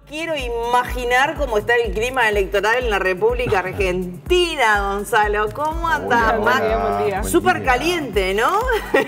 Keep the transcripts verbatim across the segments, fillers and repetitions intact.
quiero imaginar cómo está el clima electoral en la República Argentina, Gonzalo. ¿Cómo anda? Buen día. Súper caliente, ¿no?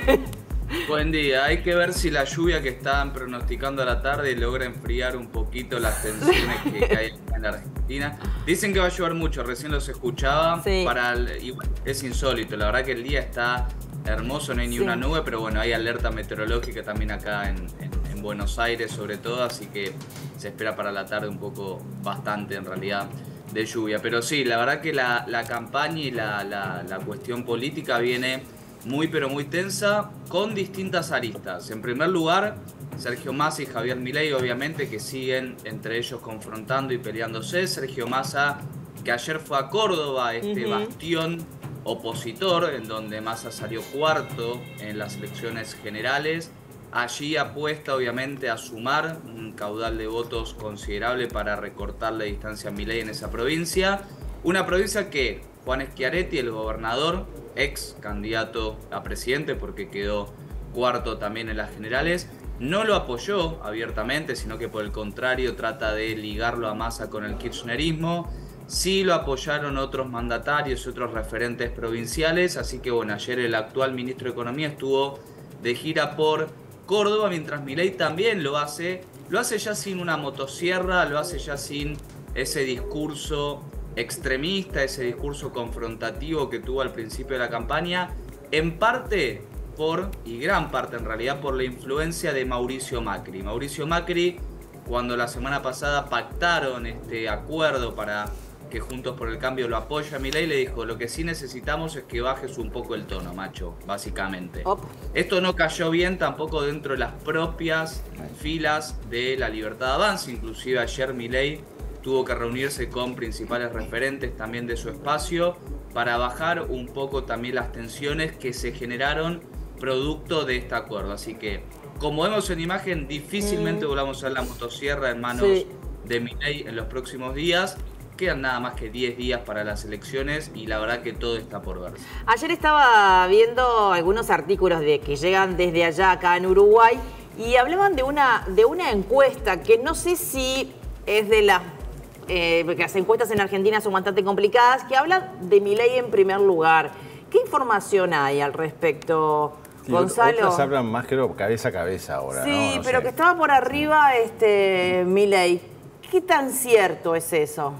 Buen día. Hay que ver si la lluvia que están pronosticando a la tarde logra enfriar un poquito las tensiones que hay en la Argentina. Dicen que va a llover mucho, recién los escuchaba. Sí. Para el, y bueno, es insólito, la verdad que el día está hermoso, no hay ni Sí. una nube, pero bueno, hay alerta meteorológica también acá en, en, en Buenos Aires sobre todo, así que se espera para la tarde un poco, bastante en realidad, de lluvia. Pero sí, la verdad que la, la campaña y la, la, la cuestión política viene muy pero muy tensa, con distintas aristas. En primer lugar, Sergio Massa y Javier Milei, obviamente, que siguen entre ellos confrontando y peleándose. Sergio Massa, que ayer fue a Córdoba, este Uh-huh. bastión opositor, en donde Massa salió cuarto en las elecciones generales. Allí apuesta, obviamente, a sumar un caudal de votos considerable para recortar la distancia a Milei en esa provincia. Una provincia que Juan Schiaretti, el gobernador, ex candidato a presidente, porque quedó cuarto también en las generales, no lo apoyó abiertamente, sino que por el contrario trata de ligarlo a Massa con el kirchnerismo. Sí lo apoyaron otros mandatarios, otros referentes provinciales, así que bueno, ayer el actual ministro de Economía estuvo de gira por Córdoba, mientras Milei también lo hace, lo hace ya sin una motosierra, lo hace ya sin ese discurso extremista, ese discurso confrontativo que tuvo al principio de la campaña, en parte por, y gran parte en realidad, por la influencia de Mauricio Macri. Mauricio Macri, cuando la semana pasada pactaron este acuerdo para que Juntos por el Cambio lo apoye a Milei, le dijo: lo que sí necesitamos es que bajes un poco el tono, macho, básicamente. Op. Esto no cayó bien tampoco dentro de las propias filas de la Libertad Avanza. Inclusive ayer Milei tuvo que reunirse con principales referentes también de su espacio para bajar un poco también las tensiones que se generaron producto de este acuerdo. Así que, como vemos en imagen, difícilmente Mm. volvamos a ver la motosierra en manos Sí. de Milei en los próximos días. Quedan nada más que diez días para las elecciones y la verdad que todo está por verse. Ayer estaba viendo algunos artículos de que llegan desde allá acá en Uruguay y hablaban de una, de una encuesta que no sé si es de las... Eh, porque las encuestas en Argentina son bastante complicadas, que habla de Milei en primer lugar. ¿Qué información hay al respecto, Sí, Gonzalo? Otras hablan más, creo, cabeza a cabeza ahora, Sí, ¿no? No pero sé. que estaba por arriba este Milei. ¿Qué tan cierto es eso?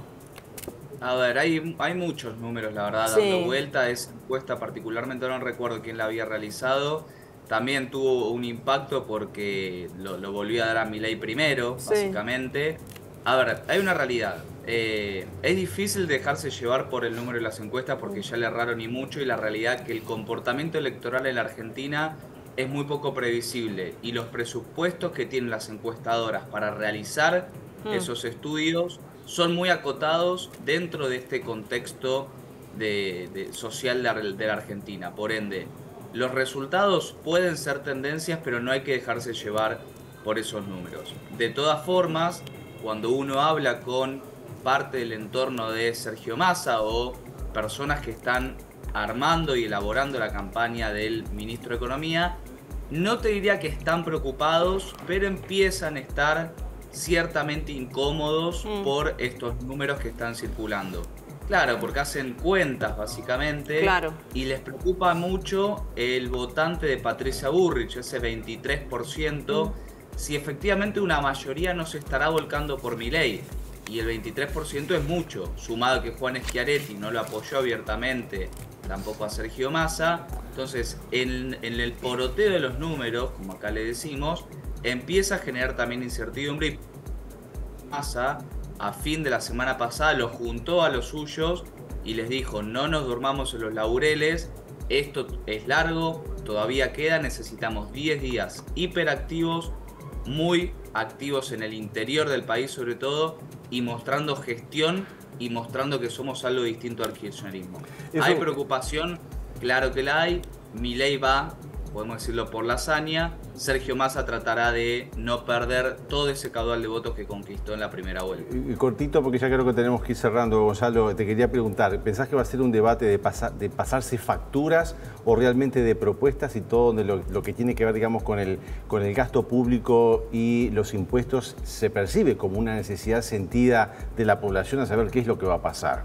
A ver, hay, hay muchos números, la verdad, Sí. dando vuelta. Esa encuesta particularmente no recuerdo quién la había realizado. También tuvo un impacto porque lo, lo volvió a dar a Milei primero, Sí. básicamente. A ver, hay una realidad. Eh, es difícil dejarse llevar por el número de las encuestas porque ya le erraron y mucho, y la realidad que el comportamiento electoral en la Argentina es muy poco previsible, y los presupuestos que tienen las encuestadoras para realizar Mm. esos estudios son muy acotados dentro de este contexto de, de social de, de la Argentina. Por ende, los resultados pueden ser tendencias, pero no hay que dejarse llevar por esos números. De todas formas, cuando uno habla con parte del entorno de Sergio Massa o personas que están armando y elaborando la campaña del ministro de Economía, no te diría que están preocupados, pero empiezan a estar ciertamente incómodos Mm. por estos números que están circulando. Claro, porque hacen cuentas básicamente, Claro. y les preocupa mucho el votante de Patricia Bullrich, ese veintitrés por ciento, Mm. si efectivamente una mayoría no se estará volcando por Milei. Y el veintitrés por ciento es mucho, sumado a que Juan Schiaretti no lo apoyó abiertamente, tampoco a Sergio Massa. Entonces, en, en el poroteo de los números, como acá le decimos, empieza a generar también incertidumbre. Massa, a fin de la semana pasada, lo juntó a los suyos y les dijo: no nos durmamos en los laureles, esto es largo, todavía queda, necesitamos diez días hiperactivos, muy activos en el interior del país sobre todo, y mostrando gestión y mostrando que somos algo distinto al kirchnerismo. Eso- ¿Hay preocupación? Claro que la hay. Milei va podemos decirlo por la hazaña, Sergio Massa tratará de no perder todo ese caudal de votos que conquistó en la primera vuelta. Y cortito, porque ya creo que tenemos que ir cerrando, Gonzalo, te quería preguntar, ¿pensás que va a ser un debate de, pasa, de pasarse facturas o realmente de propuestas y todo de lo, lo que tiene que ver, digamos, con el, con el gasto público y los impuestos se percibe como una necesidad sentida de la población a saber qué es lo que va a pasar?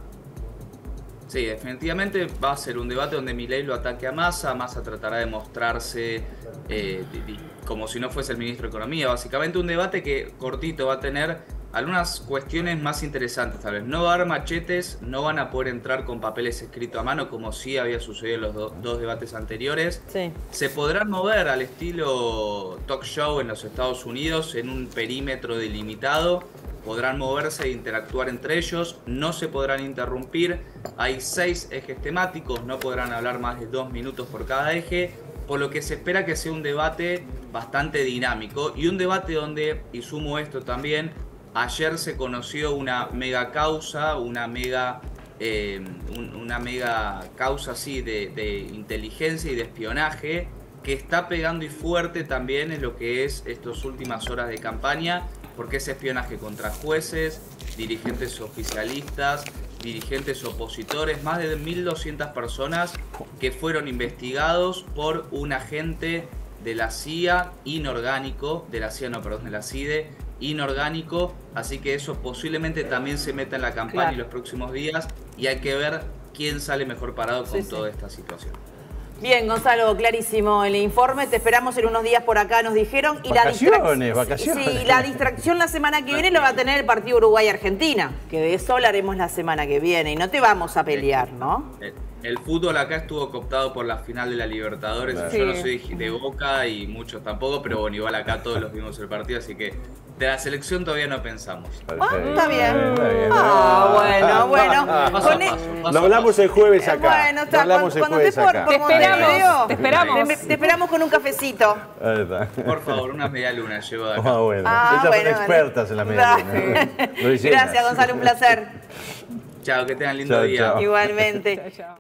Sí, definitivamente va a ser un debate donde Milei lo ataque a Massa, Massa tratará de mostrarse eh, como si no fuese el ministro de Economía. Básicamente un debate que cortito va a tener algunas cuestiones más interesantes tal vez. No va a haber machetes, no van a poder entrar con papeles escritos a mano como sí había sucedido en los do dos debates anteriores. Sí. Se podrán mover al estilo talk show en los Estados Unidos en un perímetro delimitado. Podrán moverse e interactuar entre ellos, no se podrán interrumpir. Hay seis ejes temáticos, no podrán hablar más de dos minutos por cada eje, por lo que se espera que sea un debate bastante dinámico y un debate donde, y sumo esto también, ayer se conoció una mega causa, una mega, eh, un, una mega causa así de, de inteligencia y de espionaje que está pegando y fuerte también en lo que es estas últimas horas de campaña, porque es espionaje contra jueces, dirigentes oficialistas, dirigentes opositores, más de mil doscientas personas que fueron investigados por un agente de la C I A inorgánico, de la C I A no, perdón, de la C I D E inorgánico, así que eso posiblemente también se meta en la campaña Claro. en los próximos días y hay que ver quién sale mejor parado con Sí, toda sí. esta situación. Bien, Gonzalo, clarísimo el informe. Te esperamos en unos días por acá, nos dijeron. Y Vacaciones, la vacaciones. Sí, la distracción la semana que viene lo va a tener el partido Uruguay-Argentina, que de eso hablaremos la semana que viene. Y no te vamos a pelear, ¿no? El, el fútbol acá estuvo cooptado por la final de la Libertadores. Claro. Yo no Sí. soy de Boca y muchos tampoco, pero bueno, igual acá todos los vimos el partido, así que de la selección todavía no pensamos. Ah, está bien. Está bien. Ah, bueno, bueno. Paso a Con e- paso, paso Lo a hablamos paso. el jueves acá. Bueno, Lo está. hablamos Cuando, el cuando jueves estés por, acá. por Te esperamos, Montevideo, te esperamos. Te, te esperamos con un cafecito. Ahí está. Por favor, una media luna llevo de acá. Ah, bueno. Ah, Ellas bueno, son expertas en la media vale. luna. Lo hicieron. Gracias, Gonzalo, un placer. Chao, que tengan lindo Chao, día. chao. Igualmente. Chao, chao.